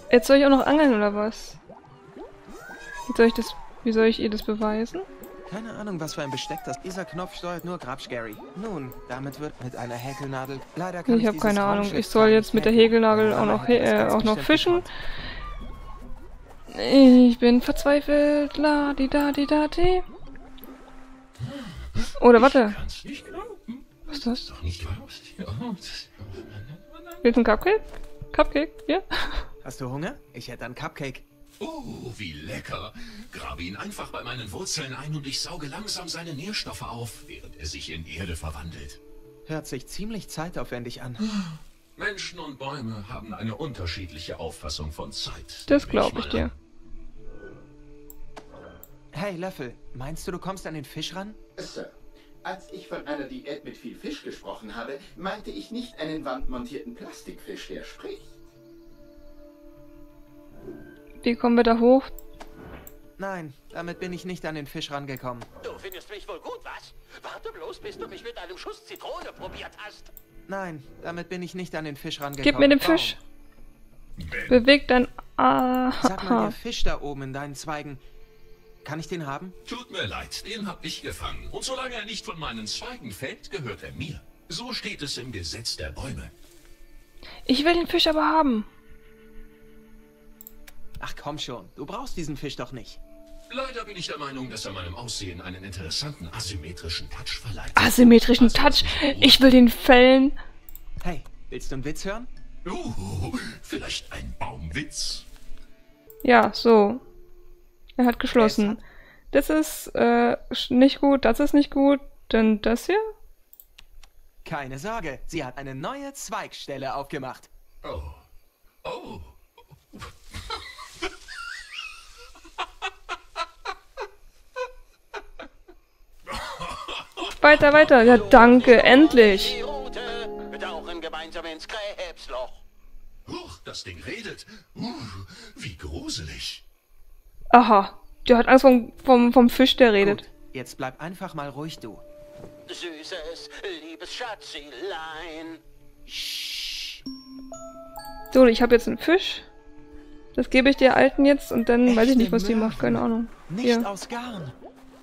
Jetzt soll ich auch noch angeln, oder was? Wie soll ich ihr das beweisen? Keine Ahnung, was für ein Besteck das... Dieser Knopf steuert nur Grabsgary. Nun, damit wird mit einer Häkelnadel... Leider kann Ich habe dieses keine Ahnung. Raumschiff Ich soll jetzt mit der Häkelnadel auch noch, fischen. Ich bin verzweifelt. La di da di da di. Oder warte. Was ist das? Willst du ein Cupcake? Cupcake? Ja? Hast du Hunger? Ich hätte einen Cupcake. Oh, wie lecker. Grabe ihn einfach bei meinen Wurzeln ein und ich sauge langsam seine Nährstoffe auf, während er sich in Erde verwandelt. Hört sich ziemlich zeitaufwendig an. Menschen und Bäume haben eine unterschiedliche Auffassung von Zeit. Das glaube ich dir. Hey, Löffel, meinst du kommst an den Fisch ran? Sir, als ich von einer Diät mit viel Fisch gesprochen habe, meinte ich nicht einen wandmontierten Plastikfisch, der spricht. Wie kommen wir da hoch? Nein, damit bin ich nicht an den Fisch rangekommen. Du findest mich wohl gut, was? Warte bloß, bis du mich mit einem Schuss Zitrone probiert hast. Nein, damit bin ich nicht an den Fisch rangekommen. Gib mir den Fisch. Beweg dein... Sag mal, der Fisch da oben in deinen Zweigen. Kann ich den haben? Tut mir leid, den hab ich gefangen. Und solange er nicht von meinen Zweigen fällt, gehört er mir. So steht es im Gesetz der Bäume. Ich will den Fisch aber haben. Ach komm schon, du brauchst diesen Fisch doch nicht. Leider bin ich der Meinung, dass er meinem Aussehen einen interessanten asymmetrischen Touch verleiht. Asymmetrischen Touch? Ich will den fällen. Hey, willst du einen Witz hören? Vielleicht ein Baumwitz? Ja, so. Er hat geschlossen. Das ist nicht gut, das ist nicht gut. Denn das hier? Keine Sorge, sie hat eine neue Zweigstelle aufgemacht. Oh. Oh. Weiter, weiter. Ja, danke, endlich. Die Route. Wir tauchen gemeinsam ins Krebsloch. Huch, das Ding redet. Wie gruselig. Aha. Der hat Angst vom Fisch, der redet. Gut, jetzt bleib einfach mal ruhig, du. Süßes, liebes Schatzilein. So, ich habe jetzt einen Fisch. Das gebe ich der Alten jetzt und dann weiß ich nicht, was die macht. Keine Ahnung. Nicht Hier. aus Garn.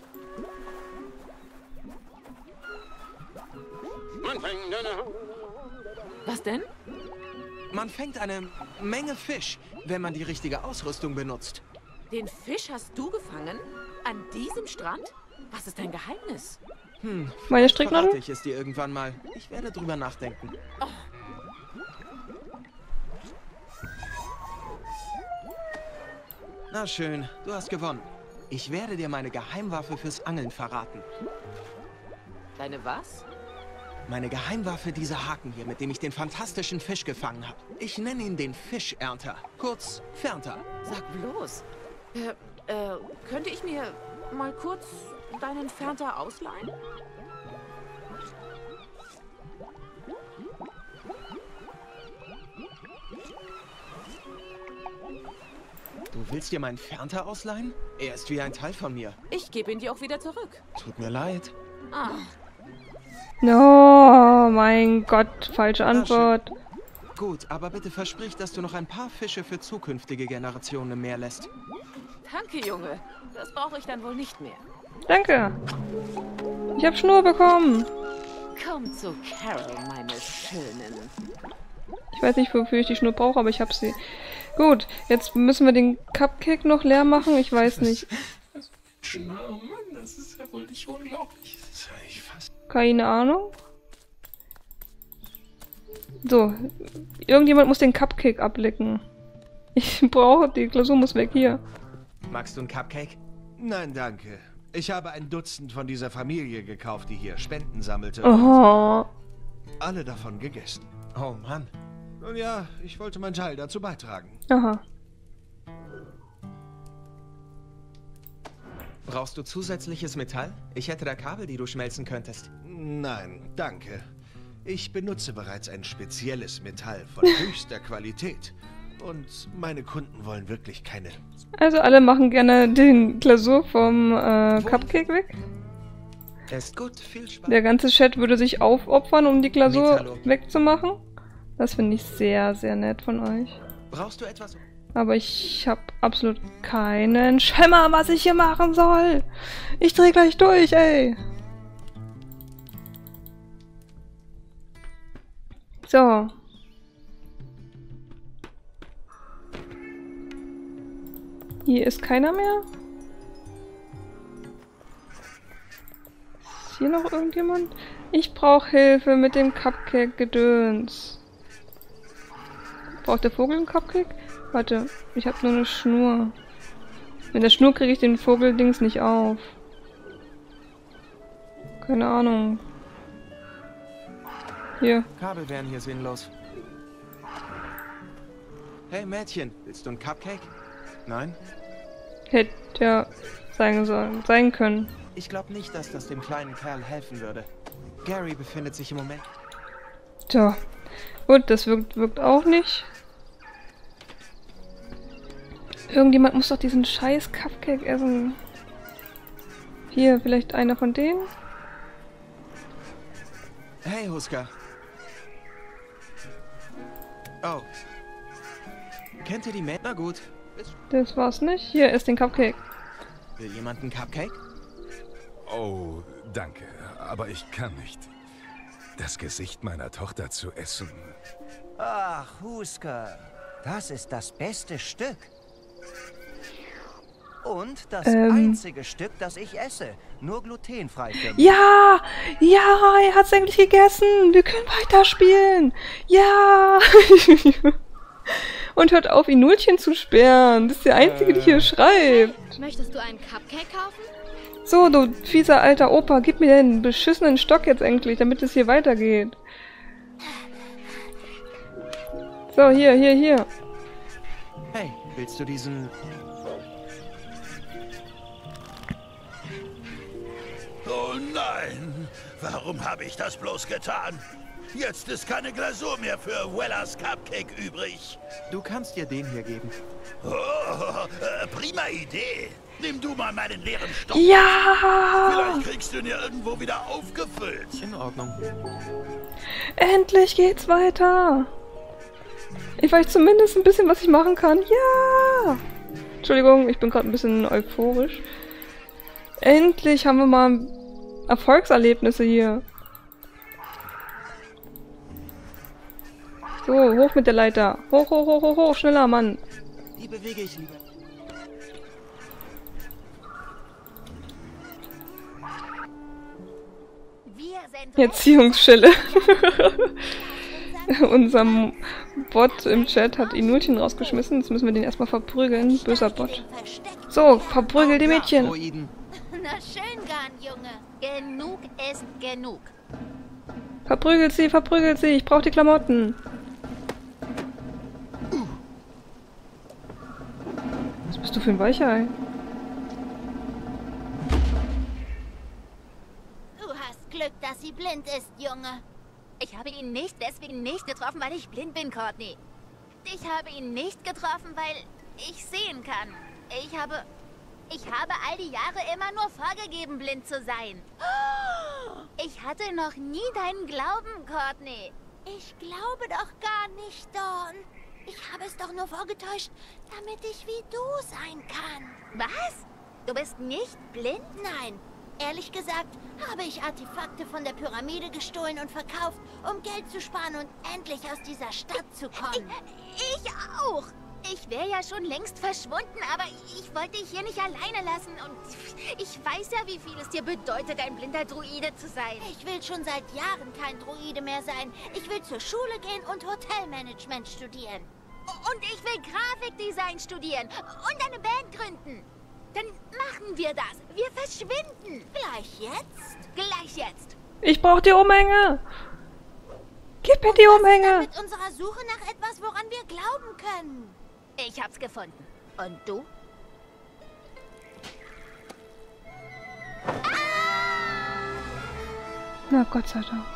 Was denn? Man fängt eine Menge Fisch, wenn man die richtige Ausrüstung benutzt. Den Fisch hast du gefangen? An diesem Strand? Was ist dein Geheimnis? Meine Stricknadel? Verrate ich es dir irgendwann mal. Ich werde drüber nachdenken. Na schön, du hast gewonnen. Ich werde dir meine Geheimwaffe fürs Angeln verraten. Deine was? Meine Geheimwaffe, dieser Haken hier, mit dem ich den fantastischen Fisch gefangen habe. Ich nenne ihn den Fischernter. Kurz Fernter. Sag bloß. Könnte ich mir mal kurz deinen Fernter ausleihen? Du willst dir meinen Fernter ausleihen? Er ist wie ein Teil von mir. Ich gebe ihn dir auch wieder zurück. Tut mir leid. Ah, Oh, mein Gott. Falsche Antwort. Gut, aber bitte versprich, dass du noch ein paar Fische für zukünftige Generationen im Meer lässt. danke, Junge. Das brauche ich dann wohl nicht mehr. Danke. Ich habe Schnur bekommen. Komm zu Carol, meine Schönen. Ich weiß nicht, wofür ich die Schnur brauche, aber ich habe sie. Gut, jetzt müssen wir den Cupcake noch leer machen. Ich weiß nicht. Oh Mann, das ist ja wohl nicht unglaublich. Das ist ja echt fast... Keine Ahnung. So, irgendjemand muss den Cupcake ablecken. Ich brauche, die Glasur muss weg, hier. Magst du einen Cupcake? Nein, danke. Ich habe ein Dutzend von dieser Familie gekauft, die hier Spenden sammelte. Oh, Alle davon gegessen. Oh Mann. Nun ja, ich wollte meinen Teil dazu beitragen. aha. Brauchst du zusätzliches Metall? Ich hätte da Kabel, die du schmelzen könntest. Nein, danke. Ich benutze bereits ein spezielles Metall von höchster Qualität. Und meine Kunden wollen wirklich keine... Also alle machen gerne den Glasur vom Cupcake weg. Ist gut, viel Spaß. Der ganze Chat würde sich aufopfern, um die Glasur Metalo. wegzumachen. Das finde ich sehr, sehr nett von euch. Brauchst du etwas? Aber ich habe absolut keinen Schimmer, was ich hier machen soll. Ich dreh gleich durch, ey. So. Hier ist keiner mehr. Ist hier noch irgendjemand? Ich brauche Hilfe mit dem Cupcake-Gedöns. Braucht der Vogel einen Cupcake? Warte, ich habe nur eine Schnur. Mit der Schnur kriege ich den Vogeldings nicht auf. Keine Ahnung. Hier. Kabel wären hier sinnlos. Hey Mädchen, willst du einen Cupcake? Nein? Hätte ja sein können. Ich glaube nicht, dass das dem kleinen Kerl helfen würde. Gary befindet sich im Moment... Tja. Gut, das wirkt auch nicht. Irgendjemand muss doch diesen scheiß Cupcake essen. Hier, vielleicht einer von denen? Hey, Huska. Oh. Kennt ihr die Mädchen? Na gut. Das war's nicht. Hier ist den Cupcake. Will jemand einen Cupcake? Oh, danke, aber ich kann nicht. Das Gesicht meiner Tochter zu essen. Ach, Huska, das ist das beste Stück. Und das einzige Stück, das ich esse. Nur glutenfrei für mich. Ja! Ja, er hat's endlich gegessen! Wir können weiterspielen! Ja! Und hört auf, Inulchen zu sperren. Das ist der Einzige, die hier schreibt. Möchtest du einen Cupcake kaufen? So, du fieser alter Opa, gib mir den beschissenen Stock jetzt endlich, damit es hier weitergeht. So, hier. Hey, willst du diesen... Oh nein! Warum habe ich das bloß getan? Jetzt ist keine Glasur mehr für Wellas Cupcake übrig. Du kannst dir den hier geben. Oh, prima Idee. Nimm du mal meinen leeren Stock. Ja! Vielleicht kriegst du ihn ja irgendwo wieder aufgefüllt. In Ordnung. Endlich geht's weiter. Ich weiß zumindest ein bisschen, was ich machen kann. Ja! Entschuldigung, ich bin gerade ein bisschen euphorisch. Endlich haben wir mal Erfolgserlebnisse hier. So, hoch mit der Leiter. Hoch, schneller, Mann. Die bewege ich lieber. Erziehungsschelle. Unser Bot im Chat hat Inulchen rausgeschmissen. Jetzt müssen wir den erstmal verprügeln. Böser Bot. So, verprügel die Mädchen. Na schön, Junge. Genug ist genug. Verprügelt sie. Ich brauche die Klamotten. Was bist du für ein Weichei? Du hast Glück, dass sie blind ist, Junge. Ich habe ihn deswegen nicht getroffen, weil ich blind bin, Courtney. Ich habe ihn nicht getroffen, weil ich sehen kann. Ich habe all die Jahre immer nur vorgegeben, blind zu sein. Ich hatte noch nie deinen Glauben, Courtney. Ich glaube doch gar nicht, Dawn. Ich habe es doch nur vorgetäuscht, damit ich wie du sein kann. Was? Du bist nicht blind? Nein. Ehrlich gesagt, habe ich Artefakte von der Pyramide gestohlen und verkauft, um Geld zu sparen und endlich aus dieser Stadt zu kommen. Ich auch. Ich wäre ja schon längst verschwunden, aber ich wollte dich hier nicht alleine lassen. Und ich weiß ja, wie viel es dir bedeutet, ein blinder Druide zu sein. Ich will schon seit Jahren kein Druide mehr sein. Ich will zur Schule gehen und Hotelmanagement studieren. Und ich will Grafikdesign studieren und eine Band gründen. Dann machen wir das. Wir verschwinden. Gleich jetzt? Gleich jetzt. Ich brauche die Umhänge. Gib mir die Umhänge. Mit unserer Suche nach etwas, woran wir glauben können. Ich hab's gefunden. Und du? Na, Gott sei Dank.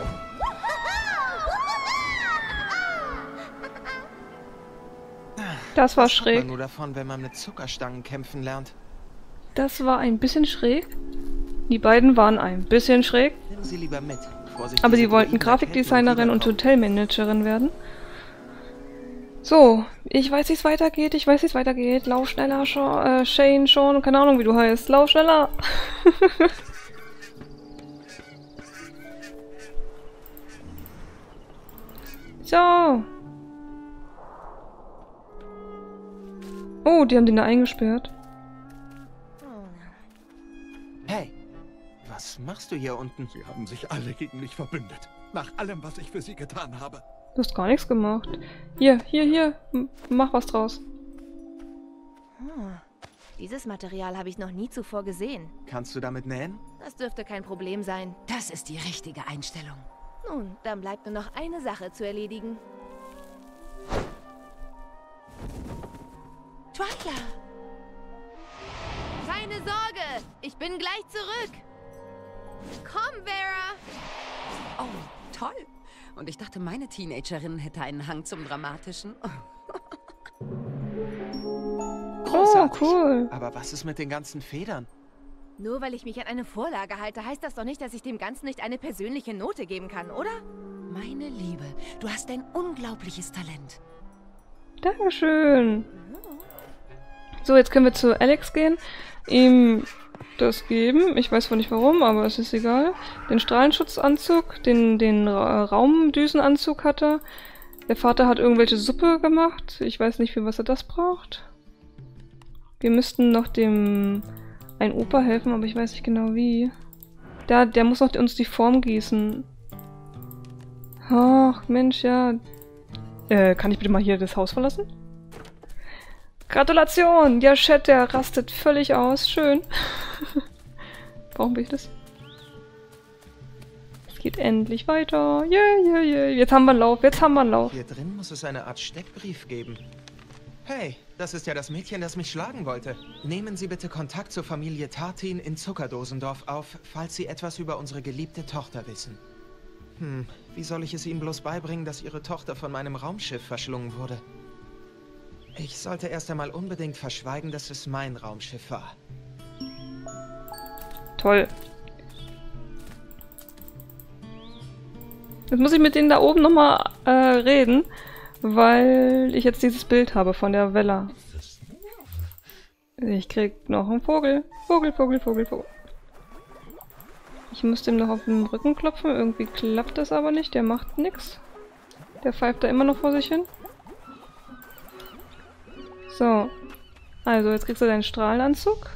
Das war schräg. Man nur davon, wenn man mit Zuckerstangen kämpfen lernt. Das war ein bisschen schräg. Die beiden waren ein bisschen schräg. Nimm sie lieber mit. Vorsicht, aber sie wollten Grafikdesignerin und Hotelmanagerin werden. So, ich weiß, wie es weitergeht. Ich weiß, wie es weitergeht. Lauf schneller, Shane, Sean, keine Ahnung, wie du heißt. Lauf schneller. So. Oh, die haben den da eingesperrt. Hey, was machst du hier unten? Sie haben sich alle gegen mich verbündet. Nach allem, was ich für sie getan habe. Du hast gar nichts gemacht. Hier. Mach was draus. Dieses Material habe ich noch nie zuvor gesehen. Kannst du damit nähen? Das dürfte kein Problem sein. Das ist die richtige Einstellung. Nun, dann bleibt nur noch eine Sache zu erledigen. Twyla! Keine Sorge, ich bin gleich zurück. Komm, Vera! Oh, toll. Und ich dachte, meine Teenagerin hätte einen Hang zum Dramatischen. Großartig. Oh, cool. Aber was ist mit den ganzen Federn? Nur weil ich mich an eine Vorlage halte, heißt das doch nicht, dass ich dem Ganzen nicht eine persönliche Note geben kann, oder? Meine Liebe, du hast ein unglaubliches Talent. Dankeschön. So, jetzt können wir zu Alex gehen. Ihm das geben. Ich weiß wohl nicht warum, aber es ist egal. Den Strahlenschutzanzug, den Raumdüsenanzug hat er. Der Vater hat irgendwelche Suppe gemacht. Ich weiß nicht, für was er das braucht. Wir müssten noch dem ein Opa helfen, aber ich weiß nicht genau wie. Der muss noch uns die Form gießen. Ach, Mensch, ja. Kann ich bitte mal hier das Haus verlassen? Gratulation! Ja, Chat, der rastet völlig aus. Schön. Brauchen wir das? Es geht endlich weiter. Yeah. Jetzt haben wir einen Lauf, Hier drin muss es eine Art Steckbrief geben. Hey, das ist ja das Mädchen, das mich schlagen wollte. Nehmen Sie bitte Kontakt zur Familie Tartin in Zuckerdosendorf auf, falls Sie etwas über unsere geliebte Tochter wissen. Wie soll ich es Ihnen bloß beibringen, dass Ihre Tochter von meinem Raumschiff verschlungen wurde? Ich sollte erst einmal unbedingt verschweigen, dass es mein Raumschiff war. Toll. Jetzt muss ich mit denen da oben nochmal reden, weil ich jetzt dieses Bild habe von der Vella. Ich krieg noch einen Vogel. Vogel. Ich muss dem noch auf den Rücken klopfen. Irgendwie klappt das aber nicht. Der macht nichts. Der pfeift da immer noch vor sich hin. So. Also, jetzt kriegst du deinen Strahlenanzug.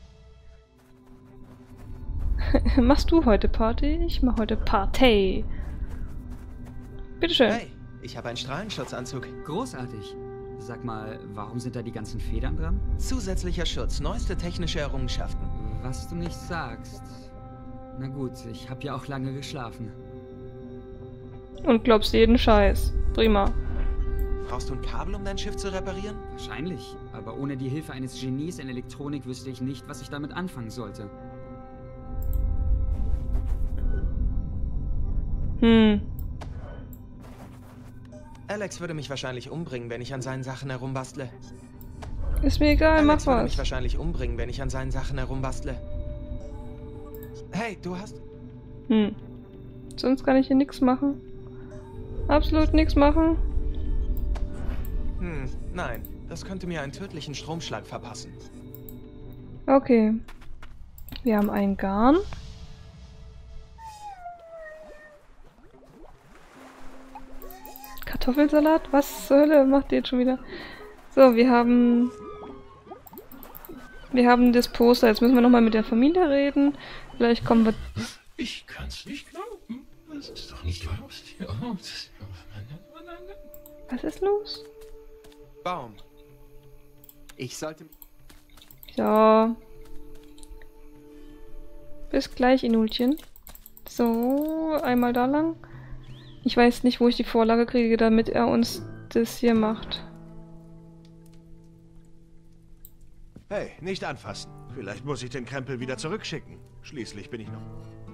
Machst du heute Party? Ich mach heute Party. Bitteschön. Hey, ich habe einen Strahlenschutzanzug. Großartig. Sag mal, warum sind da die ganzen Federn dran? Zusätzlicher Schutz, neueste technische Errungenschaften. Was du nicht sagst. Na gut, ich habe ja auch lange geschlafen. Und glaubst jeden Scheiß. Prima. Brauchst du ein Kabel, um dein Schiff zu reparieren? Wahrscheinlich, aber ohne die Hilfe eines Genies in Elektronik wüsste ich nicht, was ich damit anfangen sollte. Alex würde mich wahrscheinlich umbringen, wenn ich an seinen Sachen herumbastle. Ist mir egal, mach Alex würde was. mich wahrscheinlich umbringen, wenn ich an seinen Sachen herumbastle. Hey, du hast... Sonst kann ich hier nichts machen. Absolut nichts machen. Nein. Das könnte mir einen tödlichen Stromschlag verpassen. Okay. Wir haben ein Garn. Kartoffelsalat? Was zur Hölle macht ihr jetzt schon wieder? So, wir haben das Poster. Jetzt müssen wir nochmal mit der Familie reden. Vielleicht kommen wir... Ich kann's nicht glauben. Das ist doch nicht wahr. Was ist los? Baum. Ich sollte... So. Bis gleich, Inulchen. So, einmal da lang. Ich weiß nicht, wo ich die Vorlage kriege, damit er uns das hier macht. Hey, nicht anfassen. Vielleicht muss ich den Krempel wieder zurückschicken. Schließlich bin ich noch...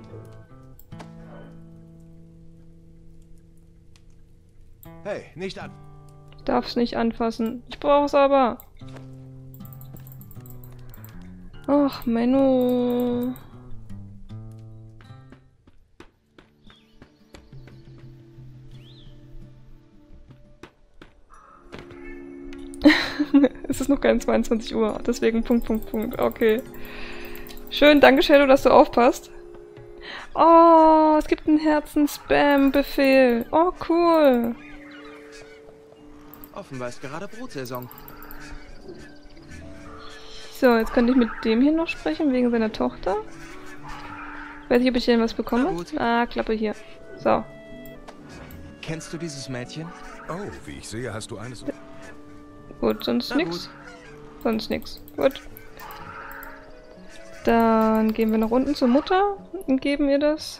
Hey, nicht an... Ich darf's nicht anfassen. Ich brauch's aber. Ach, Menno. Es ist noch keine 22 Uhr, deswegen Punkt. Okay. Schön, danke Shadow, dass du aufpasst. Oh, es gibt einen Herzen-Spam-Befehl. Oh, cool. Offenbar ist gerade Brutsaison. So, jetzt könnte ich mit dem hier noch sprechen, wegen seiner Tochter. Weiß nicht, ob ich denn was bekomme. Ah, Klappe hier. So. Kennst du dieses Mädchen? Oh, wie ich sehe, hast du eines... Gut, sonst nix. Sonst nix. Gut. Dann gehen wir nach unten zur Mutter und geben ihr das.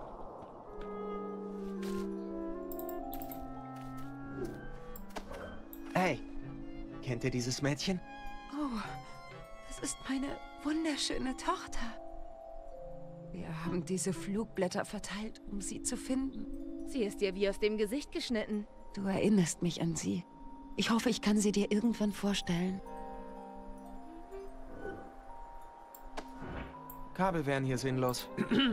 Hey, kennt ihr dieses Mädchen? Oh, das ist meine wunderschöne Tochter. Wir haben diese Flugblätter verteilt, um sie zu finden. Sie ist dir wie aus dem Gesicht geschnitten. Du erinnerst mich an sie. Ich hoffe, ich kann sie dir irgendwann vorstellen. Kabel wären hier sinnlos.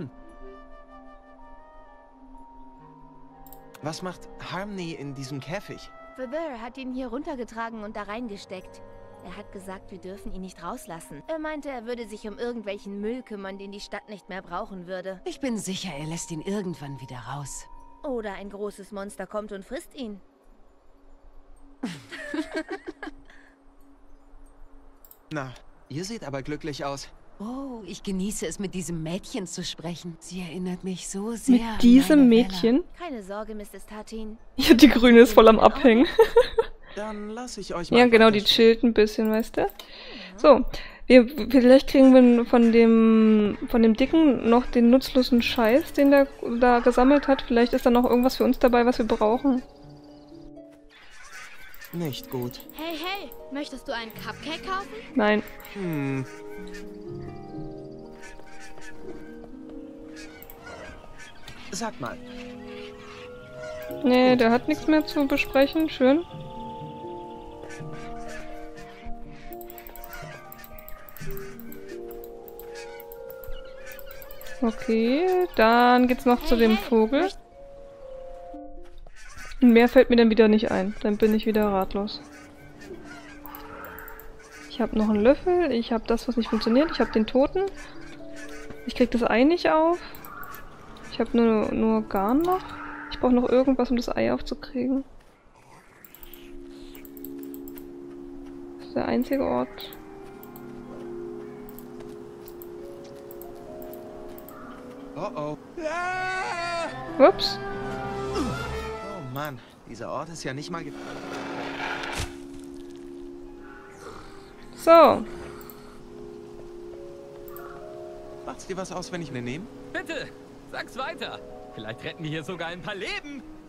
Was macht Harmony in diesem Käfig? Father hat ihn hier runtergetragen und da reingesteckt. Er hat gesagt, wir dürfen ihn nicht rauslassen. Er meinte, er würde sich um irgendwelchen Müll kümmern, den die Stadt nicht mehr brauchen würde. Ich bin sicher, er lässt ihn irgendwann wieder raus. Oder ein großes Monster kommt und frisst ihn. Na, ihr seht aber glücklich aus. Oh, ich genieße es, mit diesem Mädchen zu sprechen. Sie erinnert mich so sehr an Mit diesem meine Mädchen? Keine Sorge, Mrs. Tartin. Ja, die Grüne ist voll am Abhängen. Dann lasse ich euch mal. Ja, genau, die chillt ein bisschen, weißt du? So, vielleicht kriegen wir von dem Dicken noch den nutzlosen Scheiß, den der da gesammelt hat. Vielleicht ist da noch irgendwas für uns dabei, was wir brauchen. Nicht gut. Hey, hey, möchtest du einen Cupcake kaufen? Nein. Sag mal. Nee, der hat nichts mehr zu besprechen. Schön. Okay, dann geht's noch zu dem Vogel. Und mehr fällt mir dann wieder nicht ein. Dann bin ich wieder ratlos. Ich habe noch einen Löffel. Ich habe das, was nicht funktioniert. Ich habe den Toten. Ich krieg das Ei nicht auf. Ich habe nur Garn noch. Ich brauche noch irgendwas, um das Ei aufzukriegen. Das ist der einzige Ort. Oh oh. Ups. Oh Mann, dieser Ort ist ja nicht mal... So. Macht's dir was aus, wenn ich eine nehme? Bitte, sag's weiter. Vielleicht retten wir hier sogar ein paar Leben.